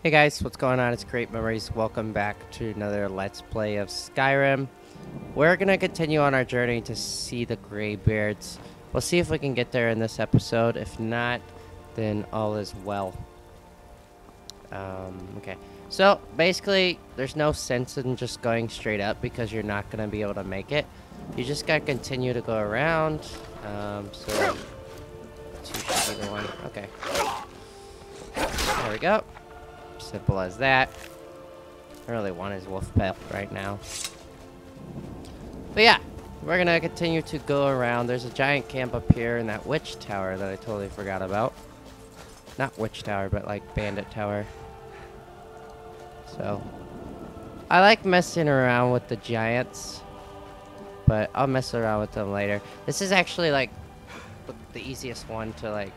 Hey guys, what's going on? It's Great Memories. Welcome back to another Let's Play of Skyrim. We're gonna continue on our journey to see the Greybeards. We'll see if we can get there in this episode. If not, then all is well. Okay. So, basically, there's no sense in just going straight up because you're not gonna be able to make it. You just gotta continue to go around. So... two should be the one. Okay. There we go. Simple as that. I really want his wolf pelt right now. But yeah, we're gonna continue to go around. There's a giant camp up here in that witch tower that I totally forgot about. Not witch tower, but like bandit tower. So, I like messing around with the giants, but I'll mess around with them later. This is actually like the easiest one to like...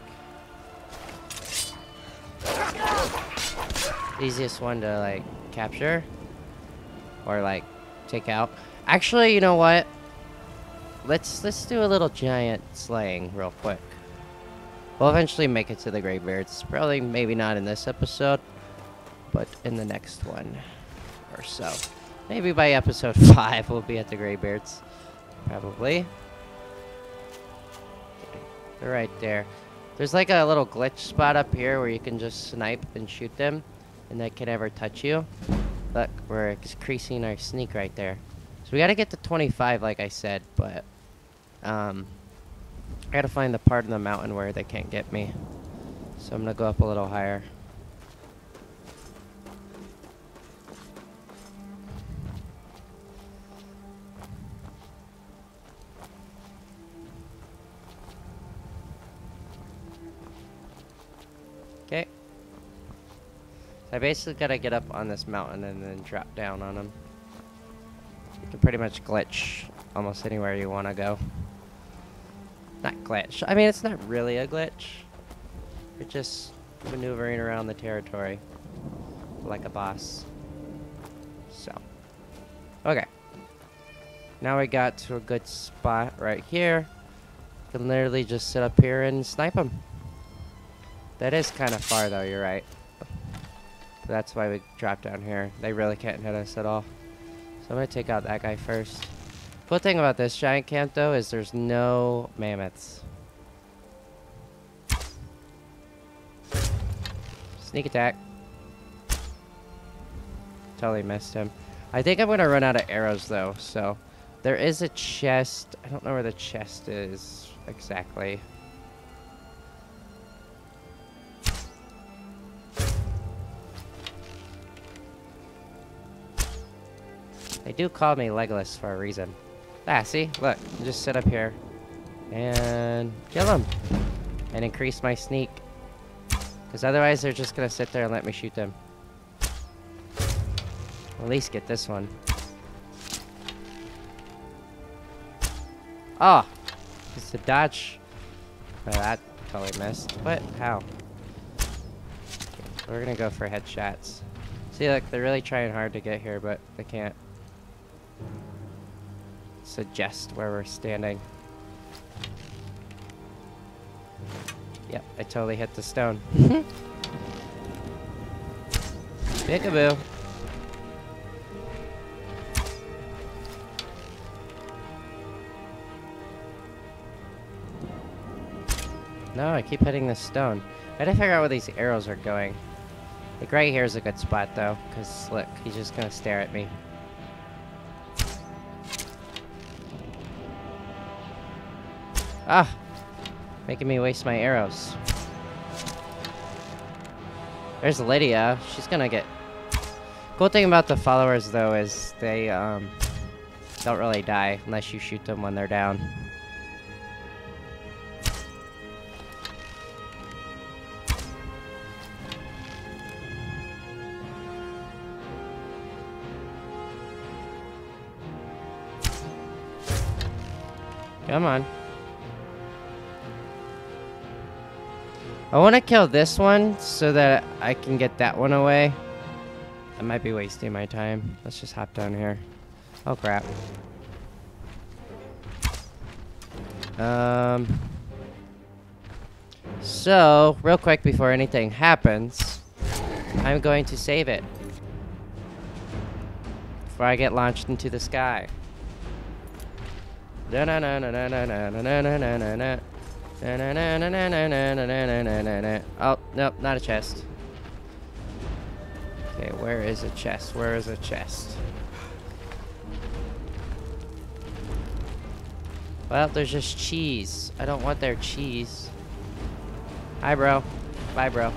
easiest one to like capture or like take out. Actually, you know what? Let's do a little giant slaying real quick. We'll eventually make it to the Greybeards. Probably maybe not in this episode, but in the next one or so. Maybe by episode 5 we'll be at the Greybeards. Probably. They're right there. There's like a little glitch spot up here where you can just snipe and shoot them, and they can never touch you. Look, we're increasing our sneak right there. So we gotta get to 25, like I said, but I gotta find the part of the mountain where they can't get me. So I'm gonna go up a little higher. Okay. So I basically gotta get up on this mountain and then drop down on them. You can pretty much glitch almost anywhere you want to go. Not glitch. I mean, it's not really a glitch. You're just maneuvering around the territory like a boss. So. Okay. Now we got to a good spot right here. You can literally just sit up here and snipe them. That is kind of far, though, you're right. That's why we dropped down here. They really can't hit us at all. So I'm going to take out that guy first. Cool thing about this giant camp, though, is there's no mammoths. Sneak attack. Totally missed him. I think I'm going to run out of arrows, though. So there is a chest. I don't know where the chest is exactly. They do call me Legolas for a reason. Ah, see? Look, just sit up here and kill them and increase my sneak. Because otherwise they're just going to sit there and let me shoot them. At least get this one. Oh! It's a dodge. Oh, that totally missed. What? How? Okay, we're going to go for headshots. See, look, they're really trying hard to get here, but they can't. Suggest where we're standing. Yep, I totally hit the stone. Peekaboo. No, I keep hitting this stone. I gotta figure out where these arrows are going. Like right here is a good spot though, because look, he's just gonna stare at me. Ah! Making me waste my arrows. There's Lydia. She's gonna get... Cool thing about the followers, though, is they, don't really die unless you shoot them when they're down. Come on. I want to kill this one so that I can get that one away. I might be wasting my time. Let's just hop down here. Oh, crap. So, real quick before anything happens, I'm going to save it before I get launched into the sky. Oh, nope, not a chest. Okay, where is a chest? Where is a chest? Well, there's just cheese. I don't want their cheese. Hi, bro. Bye, bro.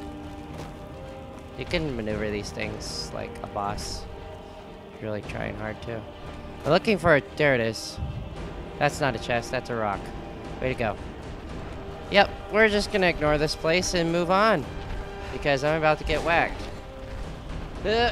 You can maneuver these things like a boss. You're really trying hard, too. We're looking for it. There it is. That's not a chest. That's a rock. Way to go. Yep, we're just gonna ignore this place and move on. Because I'm about to get whacked. Oh,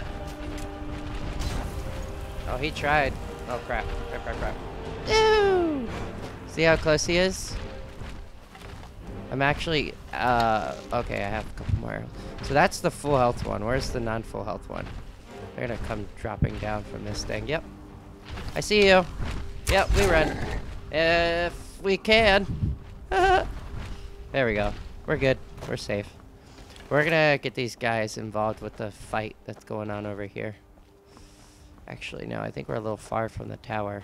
he tried. Oh, crap. Crap, crap, crap. Ew! See how close he is? I'm actually, okay, I have a couple more. So that's the full health one. Where's the non-full health one? They're gonna come dropping down from this thing. Yep. I see you. Yep, we run. If we can. There we go. We're good. We're safe. We're gonna get these guys involved with the fight that's going on over here. Actually, no, I think we're a little far from the tower.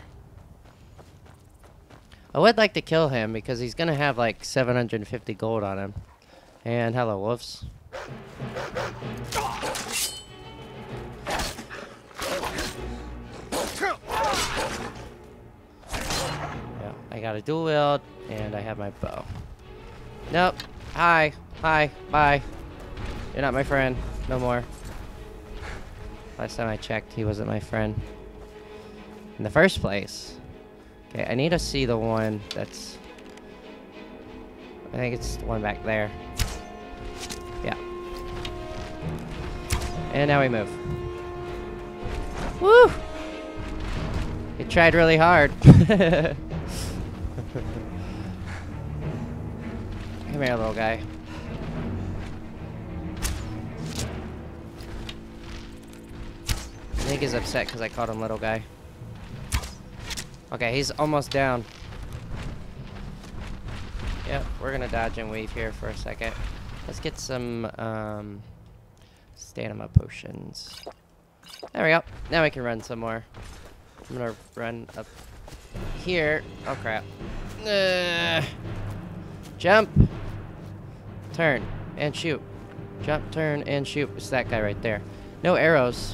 I would like to kill him because he's gonna have like 750 gold on him. And hello, wolves. Yeah, I got a dual wield and I have my bow. Nope. Hi. Hi. Bye. You're not my friend. No more. Last time I checked, he wasn't my friend. In the first place. Okay, I need to see the one that's... I think it's the one back there. Yeah. And now we move. Woo! He tried really hard. Come here, little guy. I think he's upset because I called him little guy. Okay, he's almost down. Yep, we're gonna dodge and weave here for a second. Let's get some stamina potions. There we go. Now we can run some more. I'm gonna run up here. Oh crap. Jump. Turn and shoot. Jump, turn, and shoot. It's that guy right there. No arrows.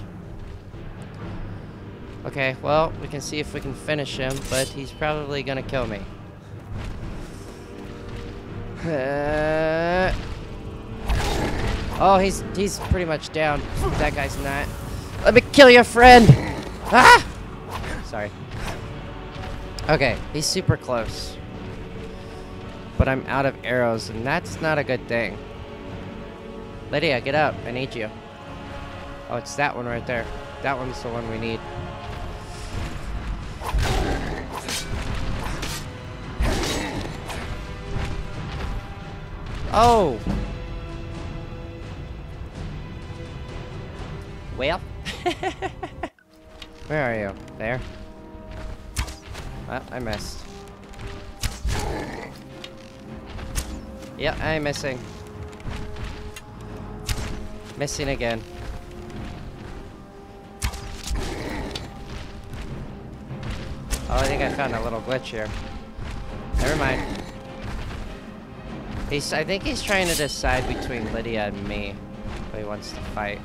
Okay, well, we can see if we can finish him, but he's probably gonna kill me. Oh, he's pretty much down. That guy's not. Let me kill your friend! Ah! Sorry. Okay, he's super close. But I'm out of arrows, and that's not a good thing. Lydia, get up. I need you. Oh, it's that one right there. That one's the one we need. Oh! Well? Where are you? There? Well, I missed. Yep, I'm missing. Missing again. Oh, I think I found a little glitch here. Never mind. I think he's trying to decide between Lydia and me. But he wants to fight.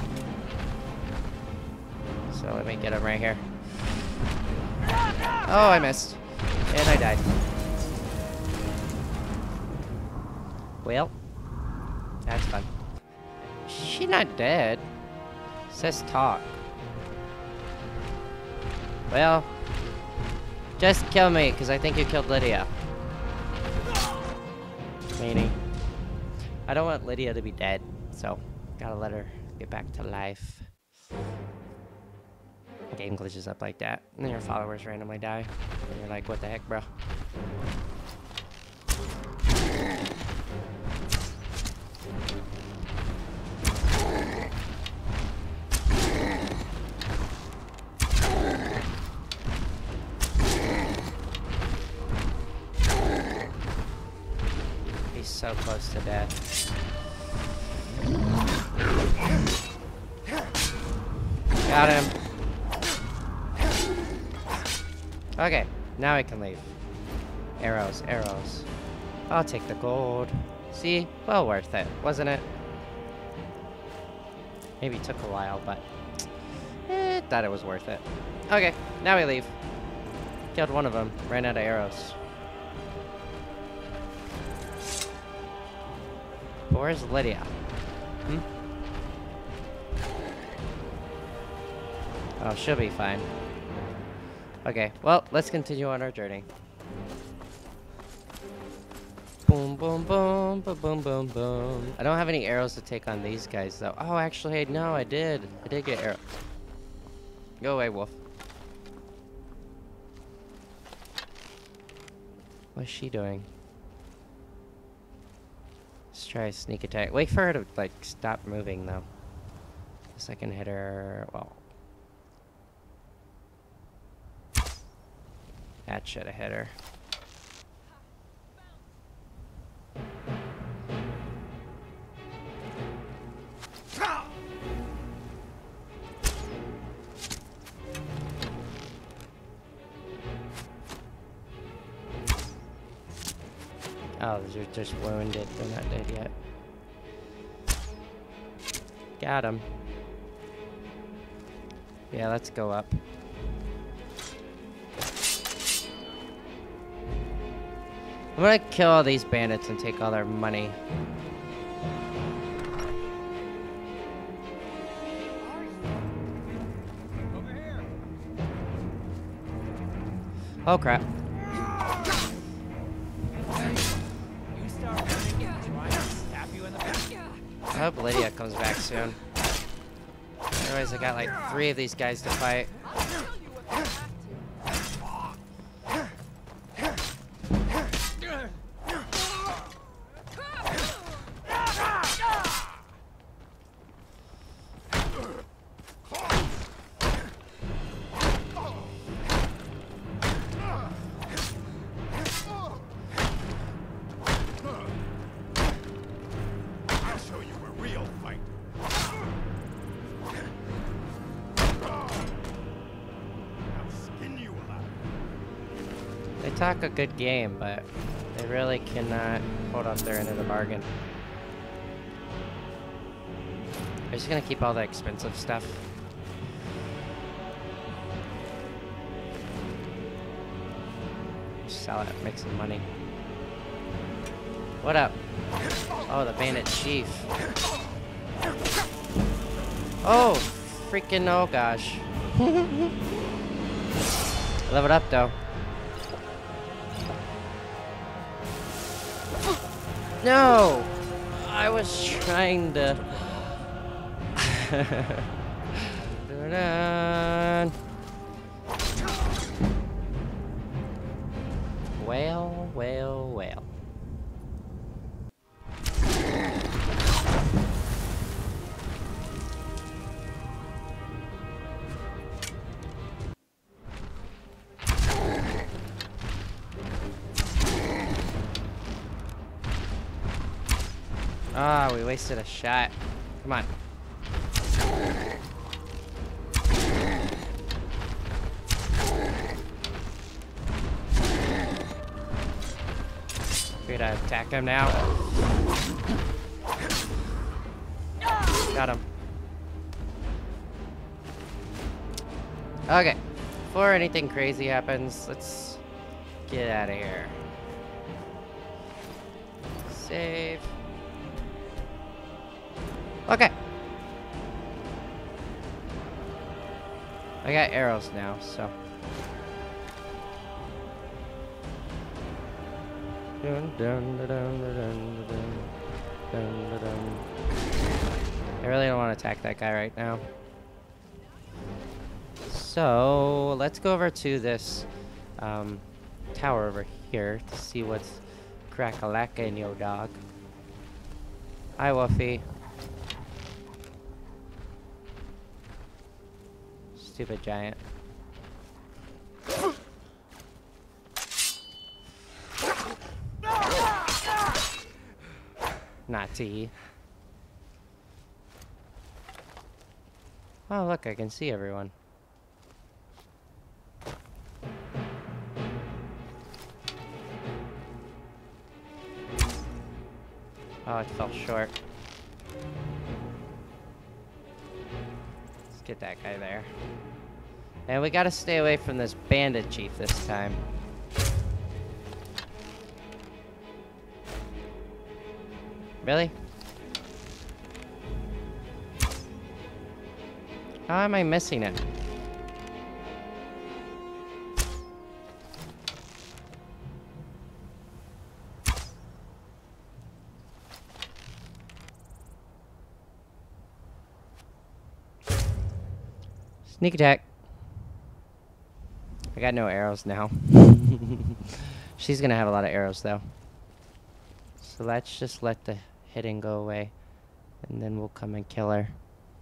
So let me get him right here. Oh, I missed. And I died. Well, that's fun. She's not dead. It says talk. Well, just kill me, because I think you killed Lydia. Meanie. I don't want Lydia to be dead, so gotta let her get back to life. Game glitches up like that, and then your followers randomly die. And you're like, what the heck, bro? He's so close to death. Got him. Okay, now I can leave. Arrows, arrows. I'll take the gold. See? Well worth it, wasn't it? Maybe it took a while, but thought it was worth it. Okay, now we leave. Killed one of them. Ran out of arrows. But where's Lydia? Hmm? Oh, she'll be fine. Okay, well, let's continue on our journey. Boom, boom, boom, boom, boom, boom, boom. I don't have any arrows to take on these guys, though. Oh, actually, no, I did. I did get arrows. Go away, wolf. What's she doing? Let's try a sneak attack. Wait for her to, like, stop moving, though. So I can hit her. Well. That should have hit her. Oh, they're just wounded. They're not dead yet. Got him. Yeah, let's go up. I'm gonna kill all these bandits and take all their money. Oh crap. I hope Lydia comes back soon. Otherwise I got like 3 of these guys to fight. They talk a good game, but they really cannot hold up their end of the bargain. I'm just gonna keep all the expensive stuff. Just sell it, make some money. What up? Oh, the bandit chief. Oh, freaking oh gosh. Leveled up though. No! I was trying to... Well, well, well. Ah, we wasted a shot. Come on. We're gonna attack him now. Got him. Okay. Before anything crazy happens, let's get out of here. Save. Okay. I got arrows now, so. Dun, dun, dun, dun, dun, dun, dun, dun, dun. I really don't want to attack that guy right now. So, let's go over to this tower over here to see what's crack-a-lacka in your dog. Hi, Wolfie. Stupid giant. Naughty. Oh, look, I can see everyone. Oh, it fell short. Let's get that guy there. And we gotta stay away from this bandit chief this time. Really? How am I missing it? Sneak attack. I got no arrows now. She's gonna have a lot of arrows though. So let's just let the hitting go away. And then we'll come and kill her.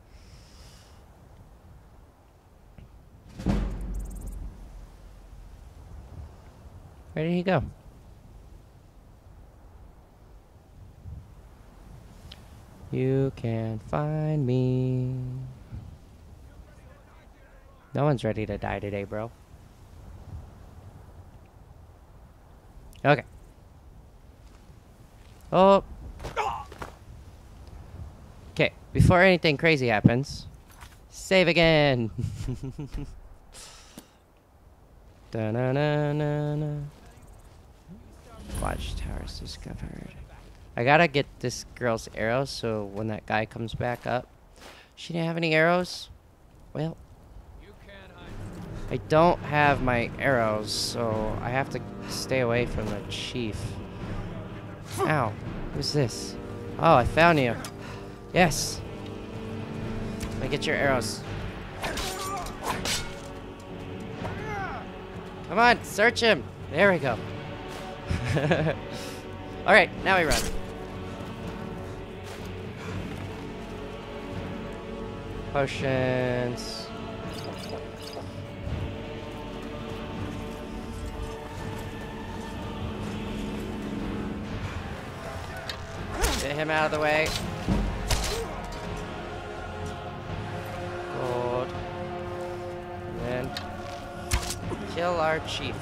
Where did he go? You can find me. No one's ready to die today, bro. Okay. Oh. Okay, before anything crazy happens, save again. Da-na-na-na-na. Watchtowers discovered. I gotta get this girl's arrows so when that guy comes back up. She didn't have any arrows? Well, I don't have my arrows, so I have to stay away from the chief. Ow. Who's this? Oh, I found you. Yes. Let me get your arrows. Come on, search him. There we go. Alright, now we run. Potions. Get him out of the way. Gold. And then kill our chief.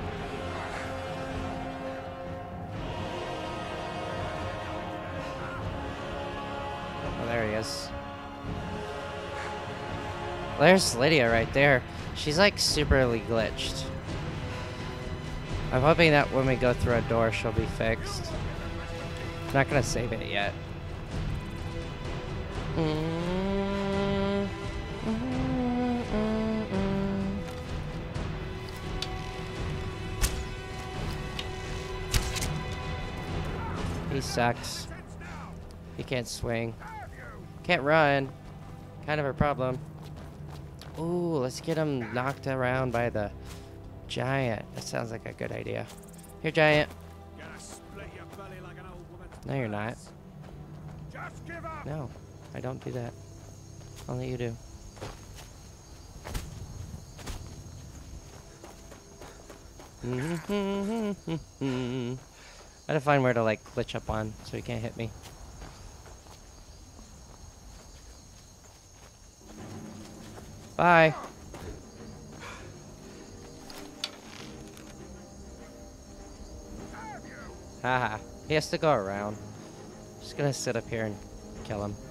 Oh, there he is. There's Lydia right there. She's like superly glitched. I'm hoping that when we go through a door, she'll be fixed. I'm not gonna save it yet. He sucks. He can't swing. Can't run. Kind of a problem. Ooh, let's get him knocked around by the giant. That sounds like a good idea. Here, giant. No, you're not. No, I don't do that. Only you do. I gotta find where to like glitch up on so he can't hit me. Bye. Haha. He has to go around. Just gonna sit up here and kill him.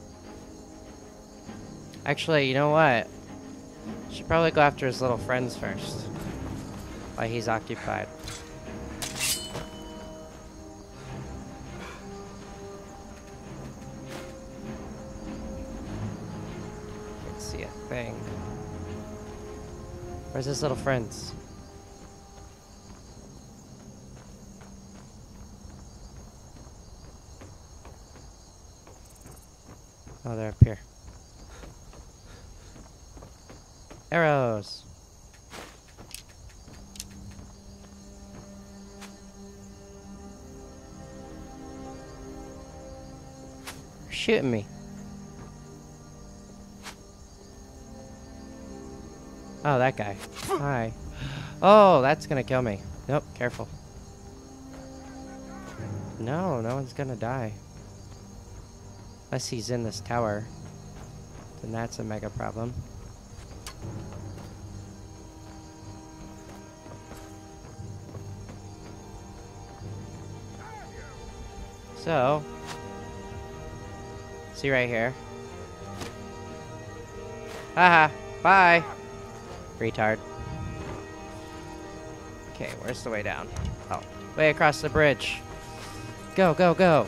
Actually, you know what? Should probably go after his little friends first. While he's occupied. Can't see a thing. Where's his little friends? Oh, they're up here. Arrows. You're shooting me. Oh, that guy. Hi. Oh, that's gonna kill me. Nope, careful. No, no one's gonna die. Unless he's in this tower. then that's a mega problem. So, see right here. Haha, bye! Retard. Okay, where's the way down? Oh, way across the bridge. Go, go, go!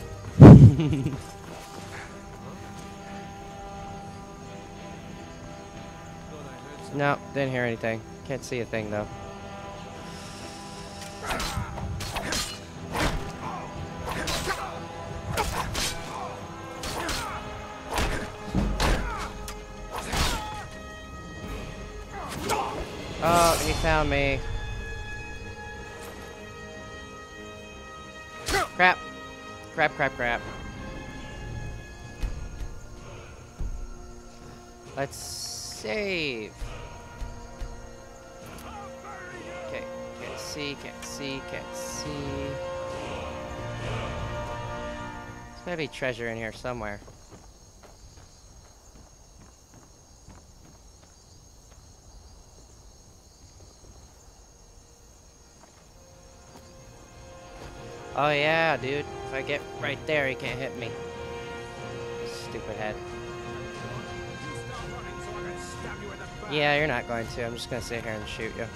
No, didn't hear anything. Can't see a thing though. Oh, he found me. Crap. Crap, crap, crap. Let's save. Okay, can't see, can't see, can't see. There's gotta be treasure in here somewhere. Oh yeah, dude. If I get right there, he can't hit me. Stupid head. Yeah, you're not going to. I'm just gonna sit here and shoot you.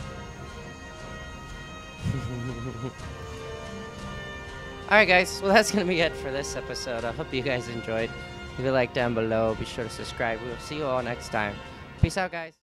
Alright guys, well that's gonna be it for this episode. I hope you guys enjoyed. Leave a like down below. Be sure to subscribe. We will see you all next time. Peace out, guys.